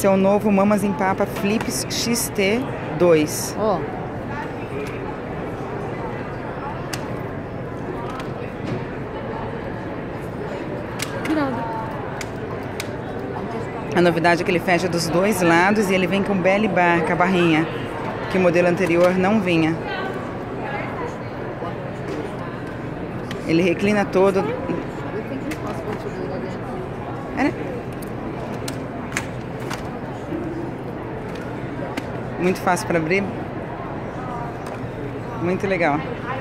Esse é o novo Mamas em Papa Flips XT2. Ó. A novidade é que ele fecha dos dois lados e ele vem com belly bar, com a barrinha, que o modelo anterior não vinha. Ele reclina todo. Muito fácil para abrir. Muito legal.